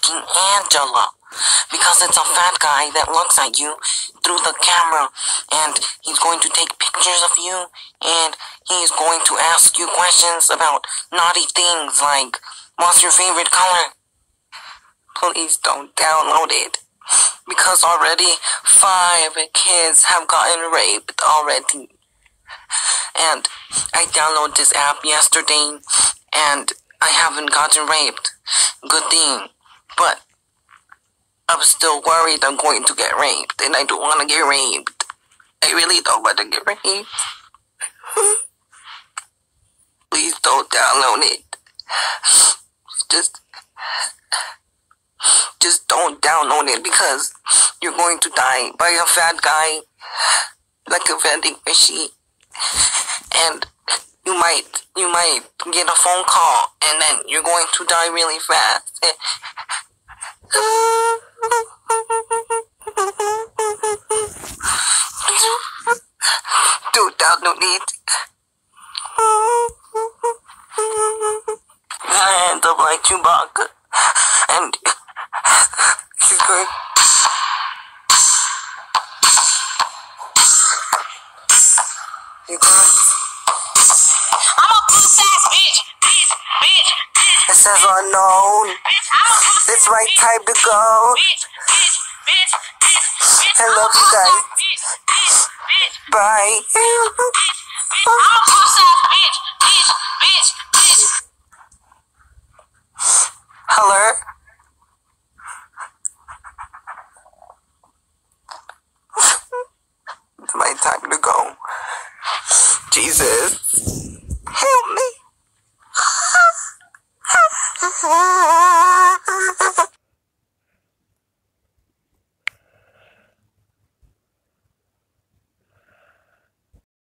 asking Angela. Because it's a fat guy that looks at you through the camera, and he's going to take pictures of you, and he's going to ask you questions about naughty things like, what's your favorite color? Please don't download it, because already 5 kids have gotten raped already. And I downloaded this app yesterday, and I haven't gotten raped. Good thing. But I'm still worried I'm going to get raped, and I don't want to get raped. I really don't want to get raped. Please don't download it. Just don't download it, because you're going to die by a fat guy, like a vending machine, and you might get a phone call, and then you're going to die really fast. Don't download it. I end up like Chewbacca, and he's going. You guys. I'm a puss-ass bitch. It says unknown. It's right time to go. I love you guys. Bye. I'm a puss-ass bitch. Hello? It's my time to go. Jesus. Help me.